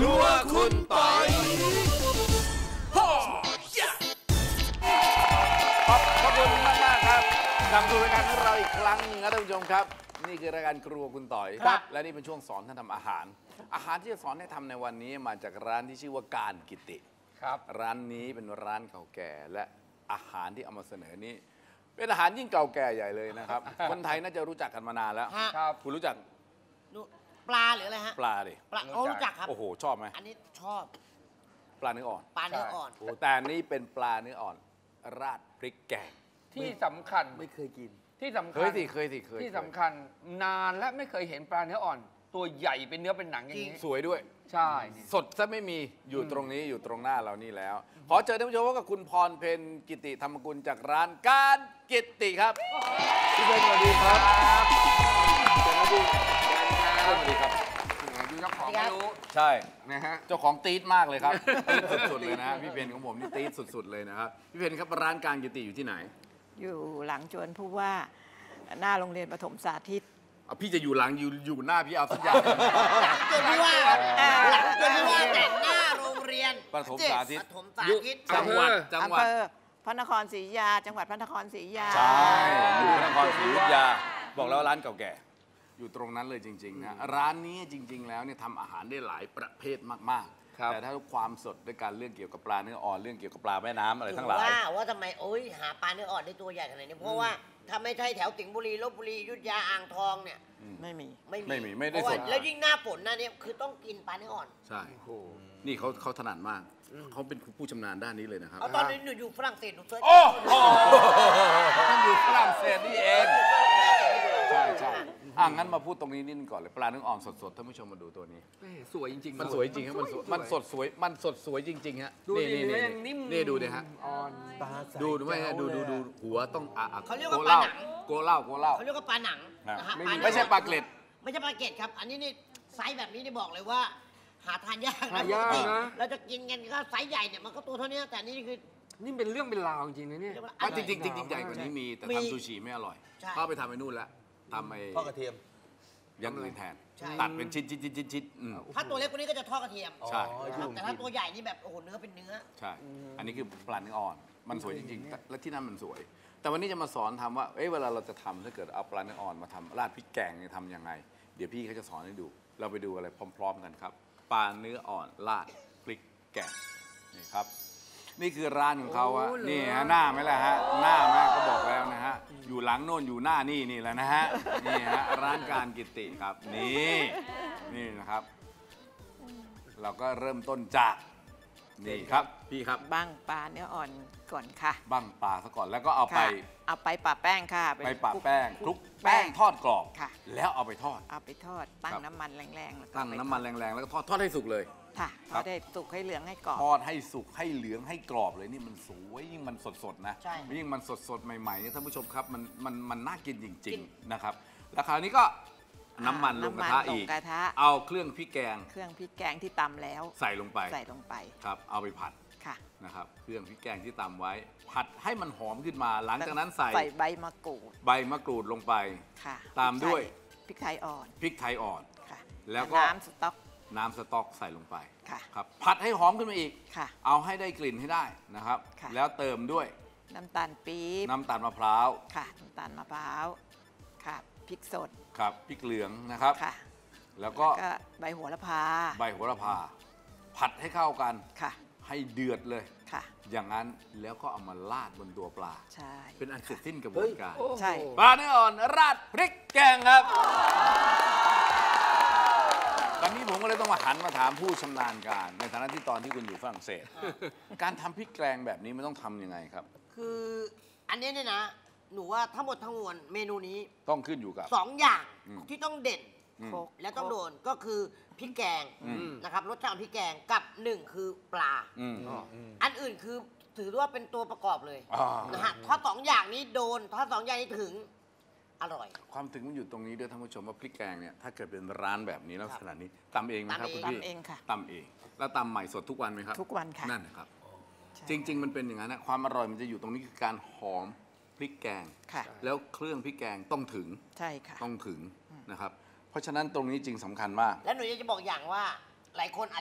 รัวคุณปอยขอบคุณมากครับกลับสู่รายการของเราอีกครั้งนึงนะท่านผู้ชมครับนี่คือรายการครัวคุณต่อยและนี่เป็นช่วงสอนท่านทำอาหารที่จะสอนให้ทำในวันนี้มาจากร้านที่ชื่อว่าการกิติครับร้านนี้เป็นร้านเก่าแก่และอาหารที่เอามาเสนอนี้เป็นอาหารยิ่งเก่าแก่ใหญ่เลยนะครับคนไทยน่าจะรู้จักกันมานานแล้วคุณรู้จักปลาหรืออะไรฮะปลาดิปลารู้จักครับโอ้โหชอบไหมอันนี้ชอบปลาเนื้ออ่อนปลาเนื้ออ่อนแต่นี่เป็นปลาเนื้ออ่อนราดพริกแกงที่สำคัญไม่เคยกินที่สำคัญเคยที่สำคัญนานและไม่เคยเห็นปลาเนื้ออ่อนตัวใหญ่เป็นเนื้อเป็นหนังอย่างนี้สวยด้วยใช่สดซะไม่มีอยู่ตรงนี้อยู่ตรงหน้าเรานี่แล้วขอเชิญท่านผู้ชมพบกับคุณพรเพ็ญกิติธรรมกุลจากร้านการกิติครับพี่เพ็ญสวัสดีครับสวัสดีครับดูเจ้าของไม่รู้ใช่นะฮะเจ้าของตี๊ดมากเลยครับตี๊ดสุดๆเลยนะพี่เพ็ญของผมนี่ตี๊ดสุดๆเลยนะครับพี่เพ็ญครับร้านการกิติอยู่ที่ไหนอยู่หลังจวนผู้ว่าหน้าโรงเรียนประถมสาธิตพี่จะอยู่หลังอยู่หน้าพี่เอาสักอย่างหลังจวนผู้ว่าหลังจวนผู้ว่าแต่หน้าโรงเรียนประถมสาธิตจังหวัดอำเภอพระนครศรีอยุธยาจังหวัดพระนครศรีอยุธยาใช่อยู่พระนครศรีอยุธยาบอกแล้วร้านเก่าแก่อยู่ตรงนั้นเลยจริงๆนะร้านนี้จริงๆแล้วเนี่ยทำอาหารได้หลายประเภทมากๆแต่ถ้าความสดด้วยการเรื่องเกี่ยวกับปลาเนื้ออ่อนเรื่องเกี่ยวกับปลาแม่น้ำอะไรทั้งหลายว่าทำไมหาปลาเนื้ออ่อนได้ตัวใหญ่ขนาดนี้เพราะว่าถ้าไม่ใช่แถวสิงห์บุรีลพบุรีอยุธยาอ่างทองเนี่ยไม่ได้สดแล้วยิ่งหน้าฝนนะเนี่ยคือต้องกินปลาเนื้ออ่อนใช่นี่เขาถนัดมากเขาเป็นผู้ชำนาญด้านนี้เลยนะครับตอนนี้หนูอยู่ฝรั่งเศสหนูเซิร์ชท่านอยู่ฝรั่งเศสนี่เองใช่งั้นมาพูดตรงนี้นิดนึงก่อนเลยปลาเนื้ออ่อนสดๆท่านผู้ชมมาดูตัวนี้สวยจริงๆมันสวยจริงครับมันสดสวยจริงๆฮะนี่ดูดิฮะดูไหมฮะดูหัวต้องเขาเรียกว่าปลาหนังโกเล่าเขาเรียกว่าปลาหนังไม่ใช่ปลาเกล็ดไม่ใช่ปลาเกล็ดครับอันนี้นี่ไซส์แบบนี้นี่บอกเลยว่าหาทานยากนะเราจะกินกันก็ไซส์ใหญ่เนี่ยมันก็ตัวเท่านี้แต่นี่คือนี่เป็นเรื่องเป็นราวจริงๆนะเนี่ยจริงใหญ่กว่านี้มีแต่ทำซูชิไม่อร่อยเข้าไปทำไปนู่นแล้วทำไอ้ทอดกระเทียมยังอื่นแทนตัดเป็นชิ้นถ้าตัวเล็กกว่านี้ก็จะทอดกระเทียมใช่แต่ถ้าตัวใหญ่นี่แบบโอ้โหเนื้อเป็นเนื้อใช่อันนี้คือปลาเนื้ออ่อนมันสวยจริงๆและที่นั่นมันสวยแต่วันนี้จะมาสอนทำว่าเวลาเราจะทำถ้าเกิดเอาปลาเนื้ออ่อนมาทำราดพริกแกงเนี่ยทำยังไงเดี๋ยวพี่เขาจะสอนให้ดูเราไปดูอะไรพร้อมๆกันครับปลาเนื้ออ่อนราดพริกแกงนี่ครับนี่คือร้านของเขาอะนี่ฮะหน้าไหมล่ะฮะหน้าแม่ก็บอกแล้วนะฮะอยู่หลังโน่นอยู่หน้านี่แหละนะฮะนี่ฮะร้านการกิติครับนี่นะครับเราก็เริ่มต้นจากนี่ครับพี่ครับบั้งปลาเนื้ออ่อนก่อนค่ะบั้งปลาซะก่อนแล้วก็เอาไปปะแป้งค่ะไปปะแป้งคลุกแป้งทอดกรอบค่ะแล้วเอาไปทอดตั้งน้ำมันแรงๆตั้งน้ำมันแรงๆแล้วก็ทอดให้สุกเลยค่ะทอดให้สุกให้เหลืองให้กรอบทอดให้สุกให้เหลืองให้กรอบเลยนี่มันสวยยิ่งมันสดๆนะยิ่งมันสดๆใหม่ๆท่านผู้ชมครับมันน่ากินจริงๆนะครับแล้วคราวนี้ก็น้ำมันลงกระทะอีกเอาเครื่องพริกแกงที่ตำแล้วใส่ลงไปครับเอาไปผัดนะครับเครื่องพริกแกงที่ตำไว้ผัดให้มันหอมขึ้นมาหลังจากนั้นใส่ใบมะกรูดลงไปตามด้วยพริกไทยอ่อนแล้วก็น้ำสต๊อกใส่ลงไปครับผัดให้หอมขึ้นมาอีกเอาให้ได้กลิ่นให้ได้นะครับแล้วเติมด้วยน้ำตาลปี๊บน้ำตาลมะพร้าวค่ะน้ำตาลมะพร้าวค่ะพริกสดครับพริกเหลืองนะครับแล้วก็ใบโหระพาผัดให้เข้ากันให้เดือดเลยอย่างนั้นแล้วก็เอามาราดบนตัวปลาใช่เป็นอันเสร็จสิ้นกระบวนการใช่ปลาเนื้ออ่อนราดพริกแกงครับตอนนี้ผมก็เลยต้องมาหันมาถามผู้ชำนาญการในฐานะที่ตอนที่คุณอยู่ฝรั่งเศสการทำพริกแกงแบบนี้มันต้องทำยังไงครับคืออันนี้เนี่ยนะหนูว่าทั้งหมดทั้งมวลเมนูนี้ต้องขึ้นอยู่กับ 2 อย่างที่ต้องเด่นและต้องโดนก็คือพริกแกงนะครับรสชาติพริกแกงกับ1คือปลาอันอื่นคือถือว่าเป็นตัวประกอบเลยนะฮะถ้า2 อย่างนี้โดนถ้า2 อย่างนี้ถึงอร่อยความถึงมันอยู่ตรงนี้ด้วยท่านผู้ชมว่าพริกแกงเนี่ยถ้าเกิดเป็นร้านแบบนี้ลักษณะนี้ตำเองไหมครับคุณพี่ตำเองค่ะตำเองแล้วตำใหม่สดทุกวันไหมครับทุกวันค่ะนั่นนะครับจริงๆมันเป็นอย่างนั้นนะความอร่อยมันจะอยู่ตรงนี้คือการหอมพริกแกงแล้วเครื่องพริกแกงต้องถึงใช่ค่ะต้องถึงนะครับเพราะฉะนั้นตรงนี้จริงสำคัญมากและหนูจะบอกอย่างว่าหลายคนอาจจะ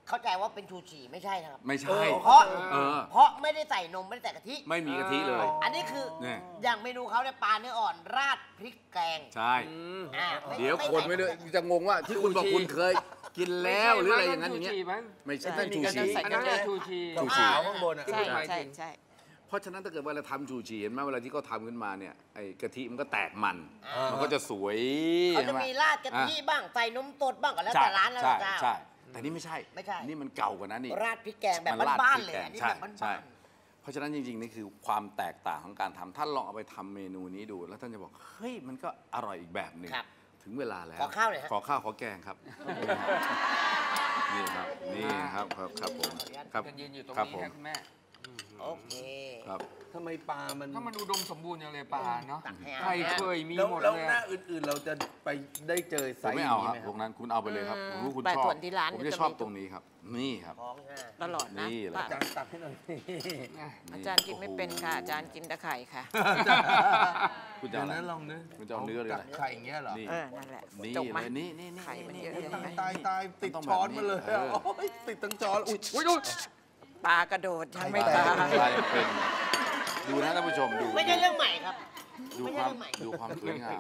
เข้าใจว่าเป็นชูชีไม่ใช่นะครับไม่ใช่เพราะเออเพราะไม่ได้ใส่นมไม่ได้ใส่กะทิไม่มีกะทิเลยอันนี้คือเนี่ยอย่างเมนูเขาเนี่ยปลาเนื้ออ่อนราดพริกแกงใช่อ่าเดี๋ยวคนไม่ได้จะงงว่าที่คุณบอกคุณเคยกินแล้วหรืออะไรอย่างนั้นอย่างเงี้ยชูชีมั้งไม่ใช่ใช่ชูชีใส่อันกะนั้นทิน่ะชูชีชูชีขาวข้างบนอ่ะใช่ใช่ใช่เพราะฉะนั้นถ้าเกิดว่าเราทำชูชีเห็นไหมเวลาที่เขาทำขึ้นมาเนี่ยไอ้กะทิมันก็แตกมัน มันก็จะสวยเขาจะใช่ไหมีราดกะทิบ้างใส่นมสดบ้างก็แล้วใช่แต่ร้านแล้วใช่แต่เจ้าใช่แต่นี่ไม่ใช่ไม่ใช่นี่มันเก่ากว่านั้นนี่ราดพริกแกงแบบมันรดบ้านพๆริเลกยแกงอันนี้ใช่แบบบ้านๆใช่เพราะฉะนั้นจริงๆนี่คือความแตกต่างของการทำท่านลองเอาไปทำเมนูนี้ดู แล้วท่านจะบอกเฮ้ยมันก็อร่อยอีกแบบหนึ่งครับถึงเวลาแล้วขอข้าวหน่อยฮะขอข้าวขอแกงครับนี่ครับนี่ครับครับผมครับจะยืนอยู่ตรงครับนี้ผมให้คุณแม่โอเคครับทำไมปลามันถ้ามันอุดมสมบูรณ์อย่างเลยปลาเนาะตักให้ใครเคยมีแล้วหมดแล้วเลยหน้าอะอื่นๆเราจะไปได้เจอไซผมส์ไม่อย่าเอางนี้ครับไหมคตรัรบงนั้นคุณเอาไปเลยครับผมรู้คุณแต่ชอบส่วนที่ร้านผมจะจะชอบมีตรงนี้ครับ นี่ครับของห้าตลอดนะนี่เลยป้าอาจารย์ตักให้หน่อยอาจารย์กินไม่เป็นค่ะ อาจารย์กินแต่ไข่ค่ะคุณจะเดี๋ยเอาวอะไรนั้นลองนึกคุณจะเอาเนื้อหรืออะไรไข่อย่างเงี้ยเหรอนี่นั่นแหละนี่จบไหมเลยนี่นี่นี่ไข่มันเยอะนี่เห็นไหมตายติดต้องแบบช้อนมาเลยนี้อะโอ้ยติดทั้งช้อนอุ้ยอุ้ยดูปลากระโดดยังไม่ไข่ตายกลายเป็นดูนะท่านผู้ชมดูไม่ใช่เรื่องใหม่ครับดูไม่คใช่วามเรื่องใหม่ดูความสวยงาม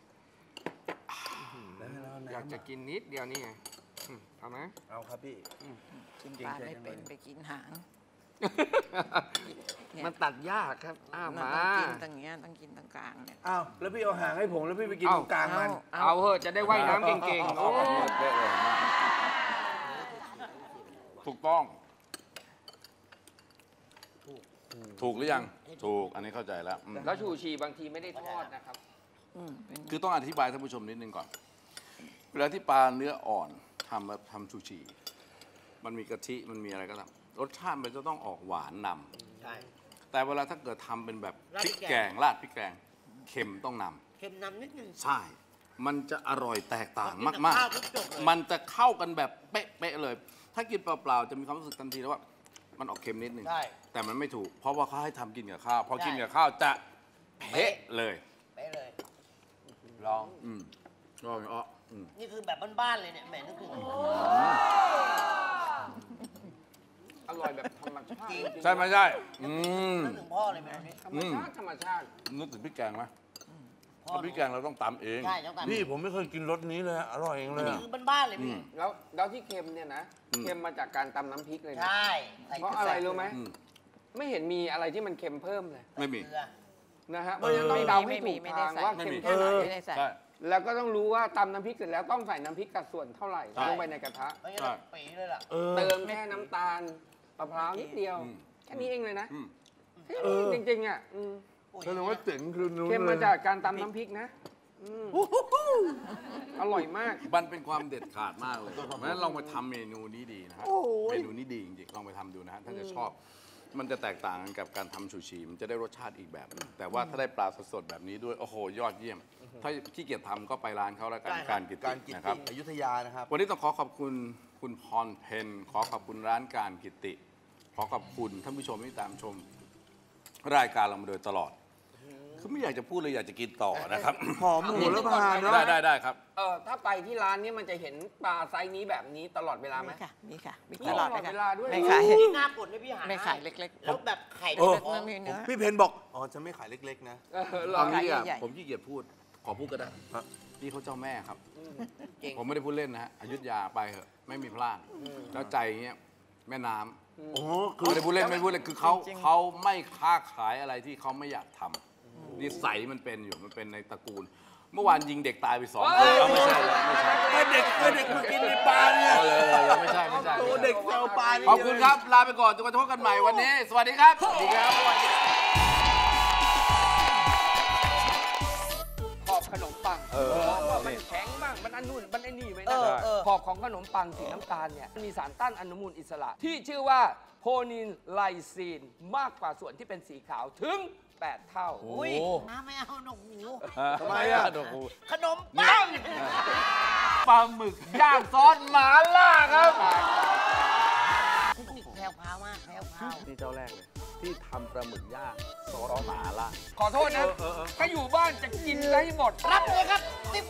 อยากจะกินนิดเดียวนี่ไงทำไหมเอาครับพี่ปลาไม่เป็นไปกินหาง เนี่ยมันตัดยากครับอ้าวมันมาต้องกินตรงเนี้ยต้องกินตรงกลางเนี่ยอ้าวแล้วพี่เอาหางให้ผมแล้วพี่ไปกินตรงกลางมันเอาเหอะจะได้ว่ายน้ำเก่งๆโอ้โอ้โหเป๊ะเลยมากถูกต้อง ถูกหรือยัง ถูก อันนี้เข้าใจแล้วอืมแล้วชูชีบางทีไม่ได้ทอดนะครับเป็นคือต้องอธิบายท่านผู้ชมนิดนึงก่อน เวลาที่ปลาเนื้ออ่อนทำชูชี มันมีกะทิ มันมีอะไรก็ตามรสชาติมันจะต้องออกหวานนำใช่แต่เวลาถ้าเกิดทำเป็นแบบราดพพริริกกแกแกงงราดพริกแกงเค็มต้องนำเค็มนำนิดนึงใช่ มันจะอร่อยแตกต่างพอกินกับมากข้าวปุ๊บจบเลยๆ มันจะเข้ากันแบบเป๊ะๆเลย ถ้ากินเปล่าๆ จะมีความรู้สึกทันทีแล้วว่า มันออกเค็มนิดนึงใช่แต่มันไม่ถูก เพราะว่าเขาให้ทำกินกับข้าว พอใช่กินกับข้าวจะเป๊ะเลยไปเลยลองอืมลองอ๋ออืมนี่คือแบบบ้านๆเลยเนี่ยแหมนึกถึงอร่อยแบบธรรมชาติใช่ไหมใช่ อืมนึกถึงพ่อเลยไหมนี่ธรรมชาติธรรมชาตินึกถึงพริกแกงไหมพ่อแล้วพริกแกงเราต้องตำเองใช่ต้องตามพี่ผมไม่เคยกินรสนี้เลยอะอร่อยเองเลอันยนี้อะคือบ้านๆเลยพี่แล้วที่เค็มเนี่ยนะ เค็มมาจากการตำน้ำพริกเลยนะใช่ใส่เพราะอะไรรู้ไหมอืมไม่เห็นมีอะไรที่มันเค็มเพิ่มเลยไม่มีเกลือนะฮะเพราะฉะนั้นต้องเดาให้ถูกไม่ได้ทางใส่ว่าไม่เค็มมีแค่ไหนไม่ได้ใส่ใช่แล้วก็ต้องรู้ว่าตำน้ำพริกเสร็จแล้วต้องใส่น้ำพริกกับส่วนเท่าไหร่ใช่ลงไปในกระทะไม่งั้นปีเลยล่ะเติมแค่น้ำตาลมะพร้าวนิดเดียวอืมแค่นี้เองเลยนะอืมแค่นี้จริงๆอ่ะอืมแสดงว่าเจ๋งคือนู้นเค็มมาจากการตำน้ำพริกนะอร่อยมากมันเป็นความเด็ดขาดมากเลย เพราะฉะนั้นลองไปทำเมนูนี้ดีนะครับ เมนูนี้ดีจริงๆ ลองไปทำดูนะฮะถ้าจะชอบ มันจะแตกต่างกันกับการทำชูชี มันจะได้รสชาติอีกแบบหนึ่งแต่ว่าถ้าได้ปลาสดๆแบบนี้ด้วย โอ้โห ยอดเยี่ยม ถ้าขี้เกียจทำก็ไปร้านเขาแล้วกันได้ครับการกิตการกิตินนะครับอยุธยานะครับวันนี้ต้องขอขอบคุณคุณพรเพนขอขอบคุณร้านการกิตติ ขอขอบคุณท่านผู้ชมที่ตามชม รายการเรามาโดยตลอด คือไม่อยากจะพูดเลยอยากจะกินต่อนะครับหอมหมูแล้วพานเนาะได้ครับถ้าไปที่ร้านนี้มันจะเห็นปลาไซส์นี้แบบนี้ตลอดเวลาไหมมีค่ะ มีค่ะ มีมีตลอดตลอดเลยค่ะเวลาด้วยไม่ขายนี่หน้าปวดนี่พี่หาไม่ขายเล็กๆแล้วแบบไข่เออท้องมันมีเนื้อพี่เพนบอก อ๋อจะไม่ขายเล็กๆนะลองเอางี้อ่ะใหญ่ๆผมขี้เกียจพูด ขอพูดก็ได้ครับนี่เขาเจ้าแม่ครับจริงผมไม่ได้พูดเล่นนะฮะอยุธยาไปเหอะ ไม่มีพลาด แล้วใจเงี้ยแม่น้ำโอ้ไม่ได้พูดเล่นไม่พูดเล่นคือเขาไม่ค้าขายอะไรที่เขาไม่อยากทำนิสัยมันเป็นอยู่มันเป็นในตระกูล เมื่อวานยิงเด็กตายไป2 คนเอาไม่ใช่แล้วไม่ใช่เด็กมากินในปลาเนี่ยเอาเลยไม่ใช่ไม่ใช่โอ้เด็กแซวปลานี่ขอบคุณครับ ลาไปก่อนจนกว่าจะพบกันใหม่วันนี้ สวัสดีครับ สวัสดีครับขอบขนมปังว่ามันแข็งบ้างมันอันนู่นมันไอ้นี่ไหมนะขอบของขนมปังสีน้ำตาลเนี่ยมีสารต้านอนุมูลอิสระ ที่ชื่อว่าโพนินไลซีนมากกว่าส่วนที่เป็นสีขาวถึง 8 เท่าอุ้ยน้ำไม่เอาหนกหูทำไมอ่ะขนมปังปลาหมึกย่างซอสหมาล่าครับเทคนิคแพรวพราวมากแพรวพราวนี่เจ้าแรกเลย ที่ทำปลาหมึกย่างซอสหมาล่าขอโทษนะ ถ้าอยู่บ้านจะกินได้หมดรับเลยครับ10